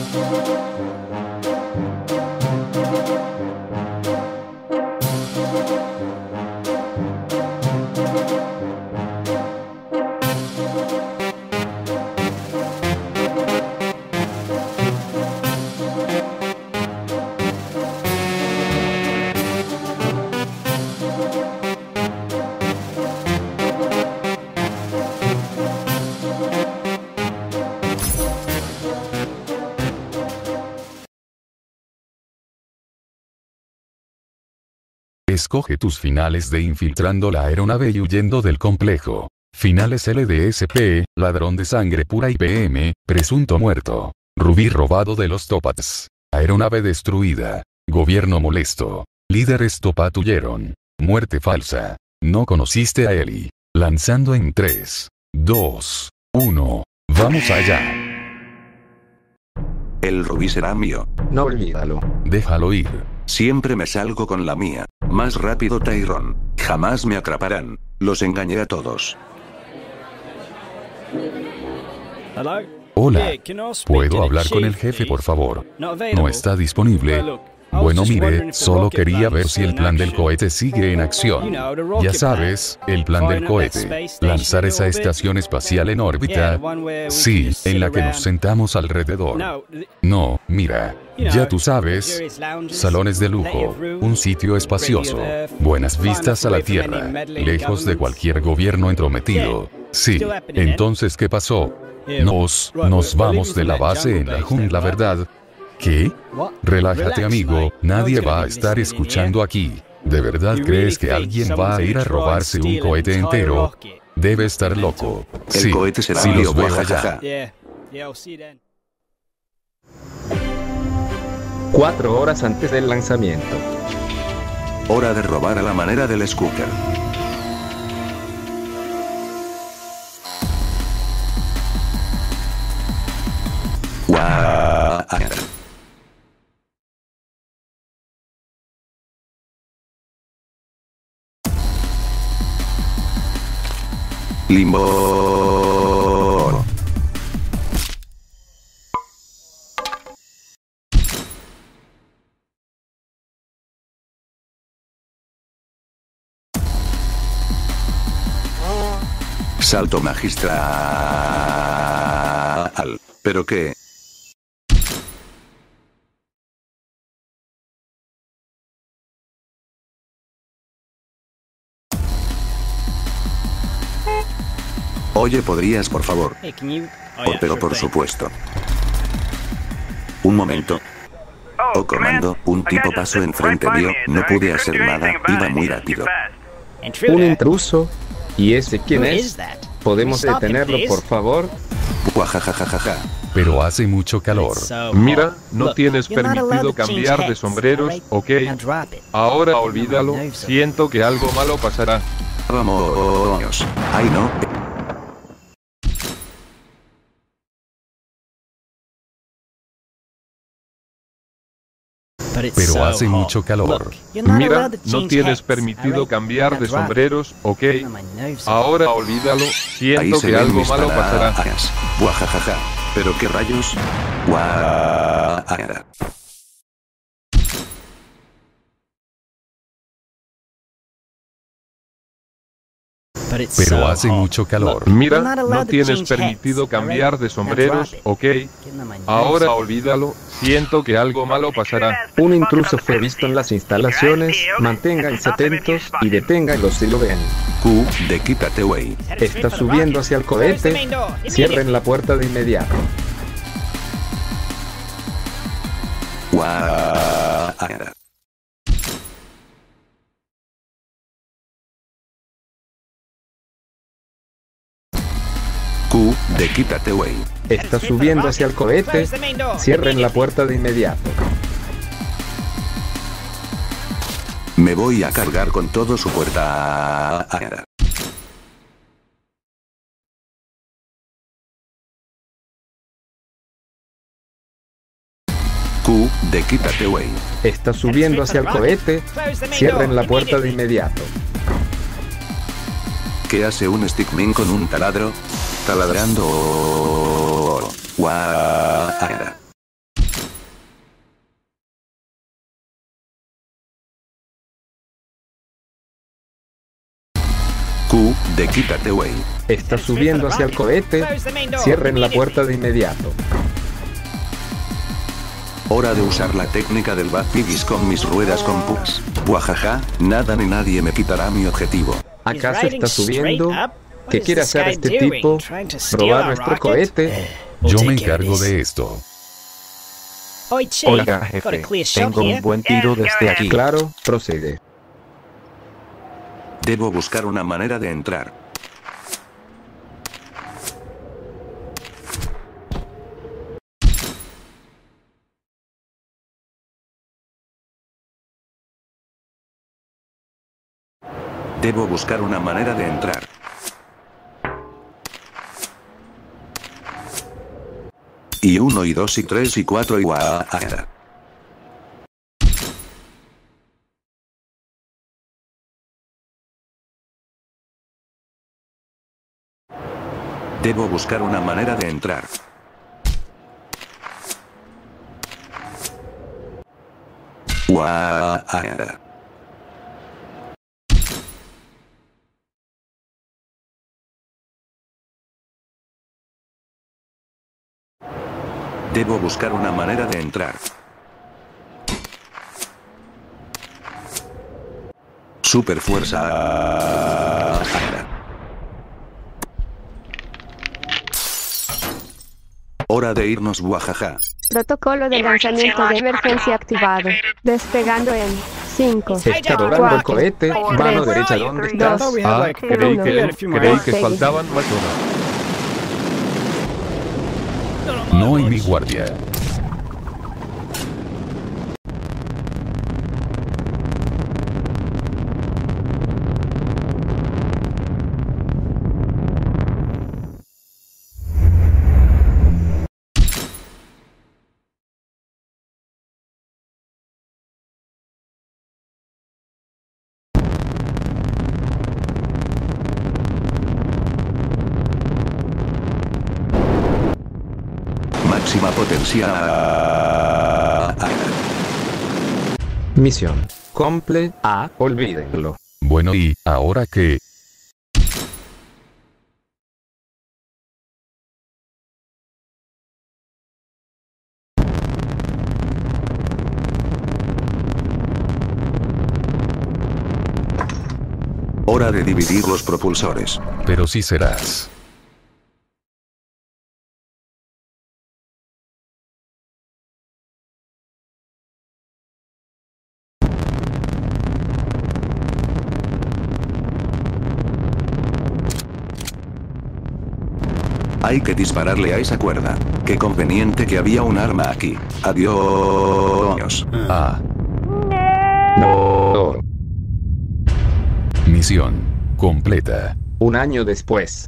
Escoge tus finales de infiltrando la aeronave y huyendo del complejo. Finales LDSP, ladrón de sangre pura IPM, presunto muerto. Rubí robado de los Topaz. Aeronave destruida. Gobierno molesto. Líderes Topat huyeron. Muerte falsa. No conociste a Eli. Lanzando en 3, 2, 1. Vamos allá. El rubí será mío. No olvídalo. Déjalo ir. Siempre me salgo con la mía. Más rápido Tyrone. Jamás me atraparán. Los engañé a todos. Hola. ¿Puedo hablar con el jefe, por favor? No está disponible. Bueno, mire, solo quería ver si el plan del cohete sigue en acción. Ya sabes, el plan del cohete. Lanzar esa estación espacial en órbita. Sí, en la que nos sentamos alrededor. No, mira. Ya tú sabes. Salones de lujo. Un sitio espacioso. Buenas vistas a la Tierra. Lejos de cualquier gobierno entrometido. Sí. Entonces, ¿qué pasó? Nos vamos de la base en la jungla, ¿verdad? ¿Qué? Relájate, amigo, nadie va a estar escuchando aquí. ¿De verdad crees que alguien va a ir a robarse un cohete entero? Debe estar loco. El cohete será sí, mío, los veo jajaja. allá. 4 horas antes del lanzamiento. Hora de robar a la manera del Scooter. ¡Guau! Limbo. Salto magistral. ¿Pero qué? Oye, ¿podrías, por favor? Pero por supuesto. Un momento. Oh, comando, un tipo pasó enfrente mío, no pude hacer nada, iba muy rápido. Un intruso. ¿Y ese quién es? ¿Podemos detenerlo, por favor? Guajajajaja. Pero hace mucho calor. Mira, no tienes permitido cambiar de sombreros, ¿ok? Ahora olvídalo, siento que algo malo pasará. Vamos. Ay, no. Pero hace mucho calor. Mira, no tienes permitido cambiar de sombreros, ¿ok? Ahora olvídalo, Ahí siento se que ven algo mis malo pasará. palabras. Guajajaja. ¿Pero qué rayos? Guajajaja. Pero hace mucho calor. Mira, no tienes permitido cambiar de sombreros, ¿ok? Ahora olvídalo, siento que algo malo pasará. Un intruso fue visto en las instalaciones. Manténganse atentos y deténganlo si lo ven. Q de quítate, wey. Está subiendo hacia el cohete. Cierren la puerta de inmediato. Guajajaja. Q de quítate, wey. Está subiendo hacia el cohete. Cierren la puerta de inmediato. Me voy a cargar con todo su puerta. Q de quítate, wey. Está subiendo hacia el cohete. Cierren la puerta de inmediato. ¿Qué hace un stickman con un taladro? Taladrando. Guajajaja. De quítate, wey. Está subiendo hacia el cohete. Cierren la puerta de inmediato. Hora de usar la técnica del Bad Piggies con mis ruedas con pugs. Guajaja, nada ni nadie me quitará mi objetivo. ¿Acaso está subiendo? ¿Qué quiere hacer este tipo? ¿Robar nuestro cohete? Yo me encargo de esto. Oiga, jefe, tengo un buen tiro desde aquí. Claro, procede. Debo buscar una manera de entrar. Debo buscar una manera de entrar. Y 1 y 2 y 3 y 4 y guaa. Debo buscar una manera de entrar. Guaa. Debo buscar una manera de entrar. Super fuerza. Hora de irnos, guajaja. Protocolo de lanzamiento de emergencia activado. Despegando en 5. Está rodando el cohete. Mano derecha, ¿dónde estás? Creí que faltaban más horas. No en mi guardia. Máxima potencia. Misión completa. Olvídenlo. Bueno, ¿y ahora qué? Hora de dividir los propulsores. Pero sí serás. Hay que dispararle a esa cuerda. Qué conveniente que había un arma aquí. Adiós. Ah. No. Misión completa. Un año después.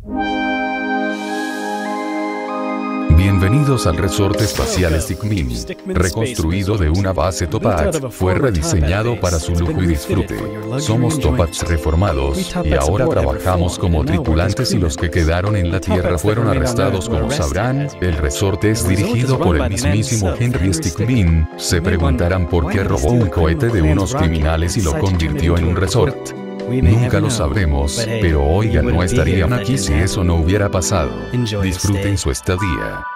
Bienvenidos al resorte espacial Stickmin. Reconstruido de una base Topaz, fue rediseñado para su lujo y disfrute. Somos Topaz reformados, y ahora trabajamos como tripulantes y los que quedaron en la Tierra fueron arrestados. Como sabrán, el resorte es dirigido por el mismísimo Henry Stickmin. Se preguntarán por qué robó un cohete de unos criminales y lo convirtió en un resort. Nunca lo sabremos, pero oigan, no estarían aquí si eso no hubiera pasado. Disfruten su estadía.